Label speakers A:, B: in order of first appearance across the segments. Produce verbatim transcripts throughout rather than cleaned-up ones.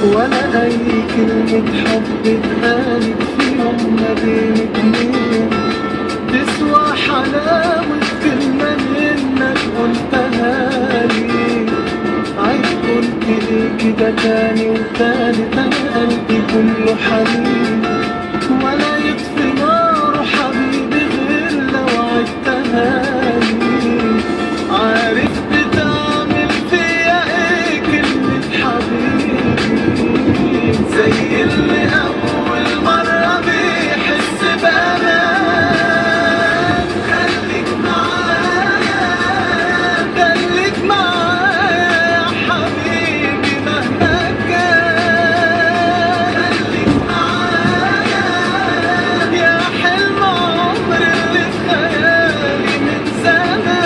A: ولا أي كلمة حب اتقالت في يوم ما بين اتنين تسوى حلاوة كلمة منك قلتها لي. عيب قلت ليه كده تاني وتالت، أنا قلبي كله حنين ولا يطفي ناره حبيبي غير لو عدتها لي. عارف بتعمل فيا ايه كلمة حبيبي، زي اللي أول مرة بيحس بأمان. خليك معايا خليك معايا يا حبيبي مهما كان. خليك معايا يا حلم عمري اللي في خيالي من زمان.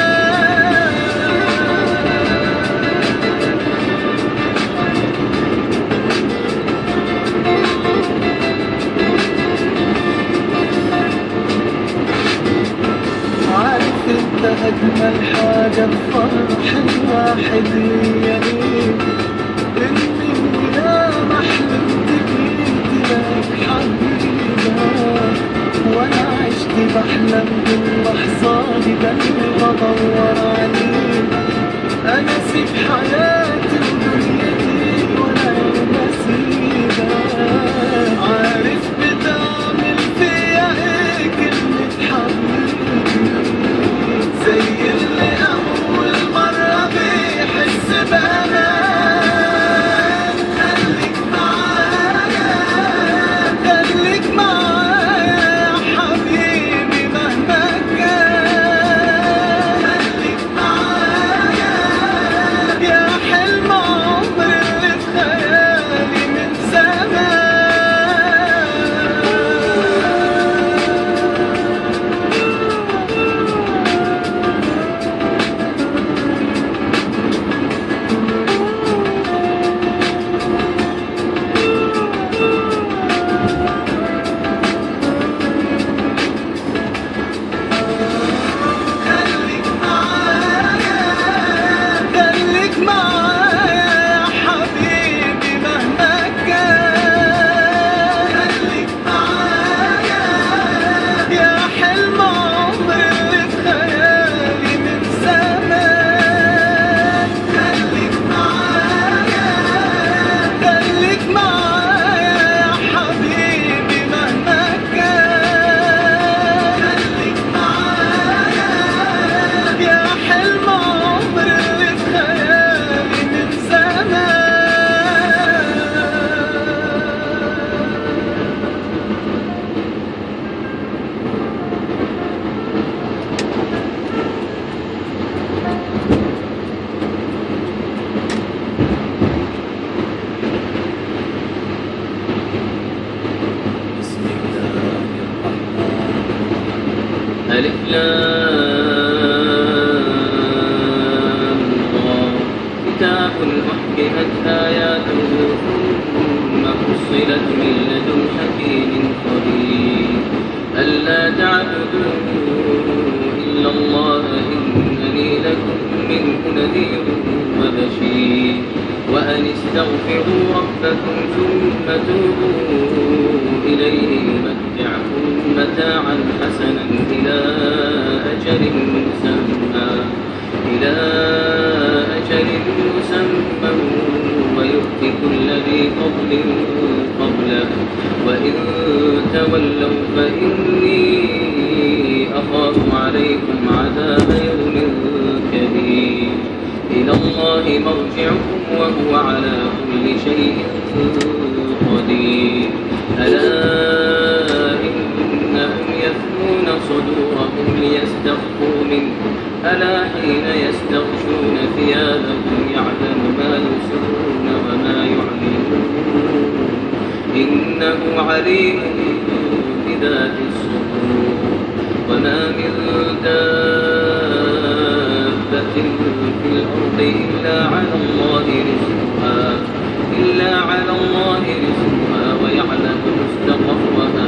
A: عارف انت اجمل حاجة في فرح الواحد هي ايه؟ اني يا ما حلمت جيت لك حبيبة، وانا عشت بحلم باللحظة دي، ده اللي بدور عليه. انا اسيب حياتي ودنيتي ولا يوم اسيبها. عارف بتعمل فيا ايه كلمة حبيبي، زي اللي أول مرة بيحس بأمان. خليك معايا خليك معايا يا حبيبي مهما كان. خليك معايا يا حلم عمري اللي في خيالي من زمان. خليك معايا خليك معايا يا حبيبي مهما كان. خليك معايا يا حلم عمري اللي في خيالي من زمان. خليك معايا خليك معايا يا حبيبي مهما كان. خليك معايا يا حلم عمري اللي في خيالي من زمان. بسم الله الرحمن ألف لام را. كتاب أحكمت آياته ثم فصلت من لدن حكيم خبير. ألا تعبدوا إلا الله إنني لكم منه نذير وبشير. وأن استغفروا ربكم ثم توبوا إليه يمتعكم متاعا حسنا إلى أجل مسمى إلى أجل مسمى ويؤت كل ذي فضل فضله. وإن تولوا فإني أخاف عليكم عذاب يوم كبير. إلى الله مرجعكم وهو على كل شيء قدير. ألا إنهم يثنون صدورهم ليستخفوا منه، ألا حين يستغشون ثيابهم يعلم ما يسرون وما يعلنون إنه عليم بذات الصدور. وما من دابة في الأرض إلا على الله رزقها إلا على الله رزقها ويعلم مستقرها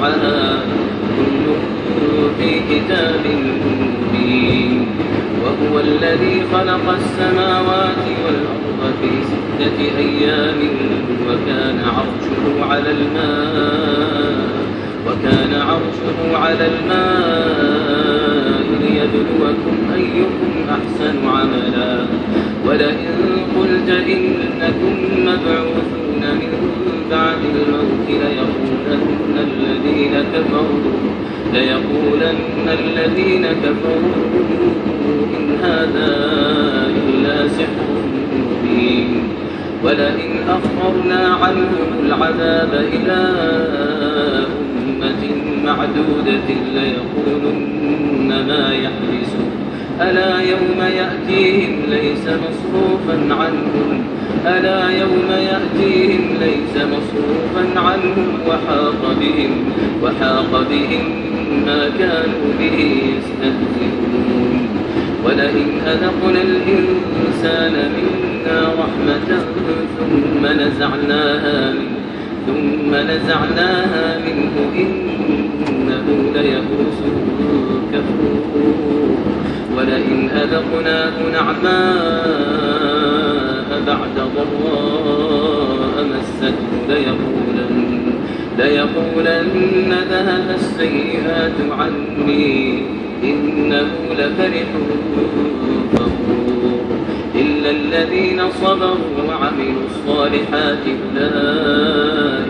A: ومستودعها كل في كتاب مبين. وهو هو الذي خلق السماوات والأرض في ستة أيام وكان عرشه على الماء وكان عرشه على الماء ليبلوكم أيكم أحسن عملا ولئن قلت إنكم مبعوثون من بعد الموت ليقولن الذين كفروا ليقولن الذين كفروا إن هذا إلا سحر مبين ولئن أخرنا عنهم العذاب إلى أمة معدودة ليقولن ما يحبسه ألا يوم يأتيهم ليس مصروفا عنهم ألا يوم يأتيهم ليس مصروفا عنهم وحاق بهم وحاق بهم ما كانوا به يستهزئون ولئن أذقنا الإنسان منا رحمة ثم نزعناها منه ثم نزعناها منه إنه ليئوس كفور ولئن أذقناه نعماء بعد ضراء مسته ليقولن ليقولن ذهب السيئات عني إنه لفرح فخور إلا الذين صبروا وعملوا الصالحات أولئك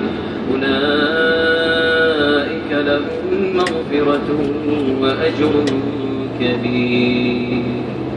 A: أولئك لهم مغفرة وأجر كبير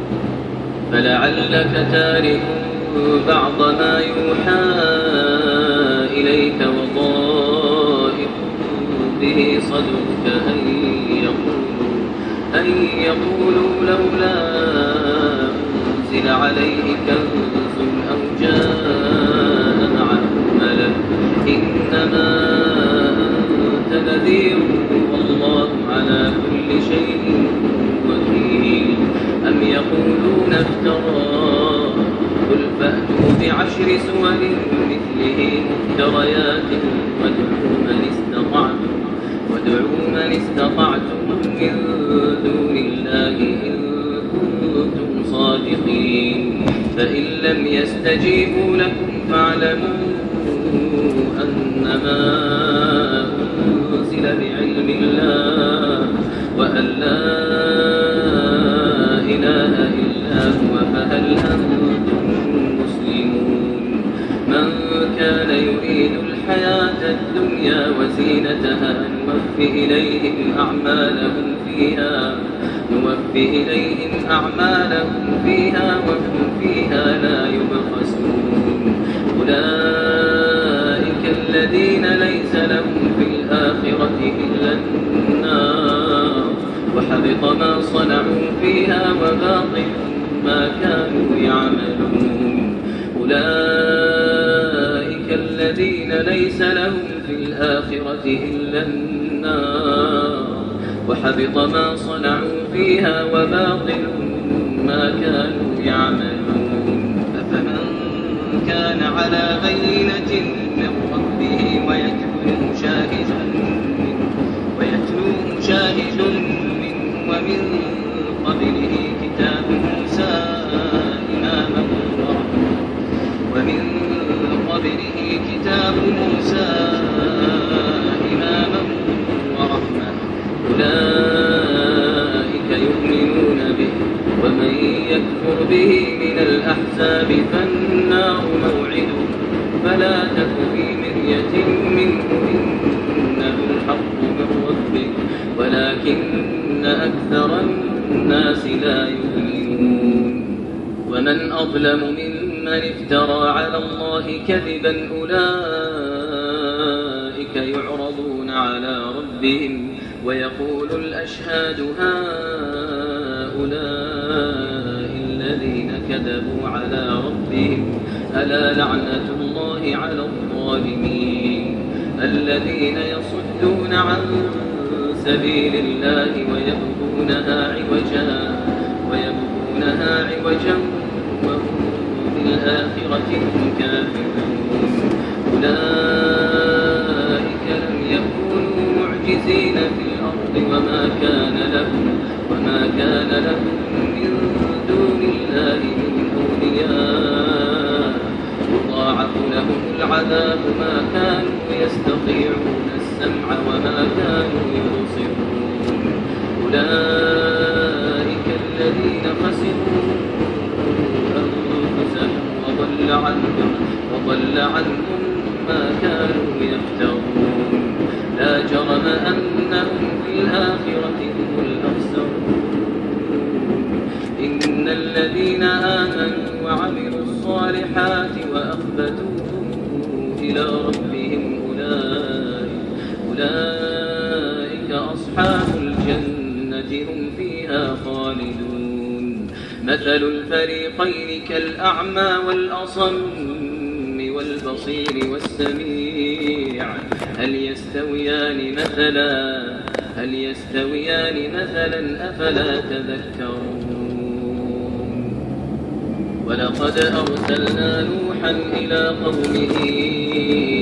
A: فلعلك تارك بعض ما يوحى إليك وضائق به صدرك أن يقولوا أن يقولوا لولا أنزل عليه كنز أو جاء معه ملك إنما أنت نذير والله على كل شيء وكيل أم يقولون افتراه قل فأتوا بعشر سور مثله مفتريات وادعوا من استطعتم وادعوا من استطعتم من دون الله إن كنتم صادقين فإن لم يستجيبوا لكم فاعلموا أنما أنزل بعلم الله وأن لا إله إلا هو فهل أنتم مسلمون من كان يريد الحياة الدنيا وزينتها نوفي إليهم أعمالهم فيها نوفي إليهم أعمالهم فيها وهم فيها لا يبخسون أولئك الذين ليس لهم في الآخرة إلا النار وحبط ما صنعوا فيها وباطل ما كانوا يعملون أولئك الذين ليس لهم في الآخرة إلا النار وحبط ما صنعوا فيها وباطل ما كانوا يعملون أفمن كان على بينة من ربه ويتلوه شاهد منه ويتلوه شاهد منه ومن قبله كتاب موسى إماما ورحمة ومن قبله كتاب موسى إماما ورحمة أولئك يؤمنون به ومن يكفر به من الأحزاب فالنار موعده فلا تك في مرية منه إنه الحق من ربك ولكن أكثر الناس لا يؤمنون ومن أظلم ممن افترى على الله كذبا أولئك يعرضون على ربهم ويقول الأشهاد هؤلاء الذين كذبوا على ربهم ألا لعنة الله على الظالمين الذين يصدون عن سبيل الله ويبغونها عوجا ويبغونها عوجا وهم بالآخرة هم كافرون أولئك لم يكونوا معجزين في الأرض وما كان لهم وما كان كان لهم من دون الله من أولياء يضاعف لهم العذاب ما كانوا يستطيعون السمع وما كانوا يبصرون أولئك الذين خسروا أنفسهم وضل عنهم, وضل عنهم ما كانوا يفترون لا جرم أنهم في الآخرة هم الأخسرون إن الذين آمنوا وعملوا الصالحات وأخبتوا إلى ربهم أولئك, أولئك أصحاب الجنة هم فيها خالدون مثل الفريقين كالأعمى والأصم والبصير والسميع هل يستويان مثلا هل يستويان مثلا أفلا تذكرون ولقد أرسلنا نوحا إلى قومه